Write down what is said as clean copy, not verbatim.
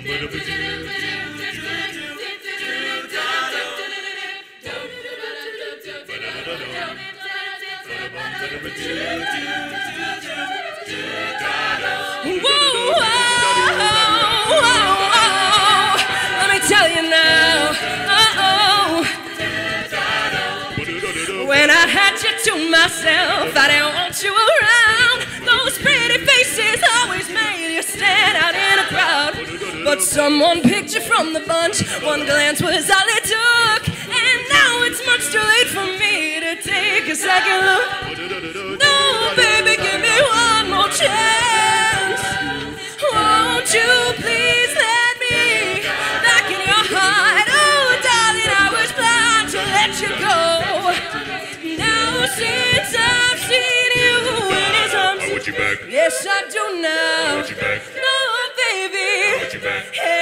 Let me tell you now. When I had you to myself, I didn't want you around. Those pretty faces always made you stand out in a crowd. But someone picked you from the bunch. One glance was all it took. And now it's much too late for me to take a second look. No, baby, give me one more chance. Won't you please let me back in your heart? Oh, darling, I was blind to let you go. Now since I've seen you in his arms, I want you back. Yes, I do now. I want you back. No, baby. I want you back. Hey.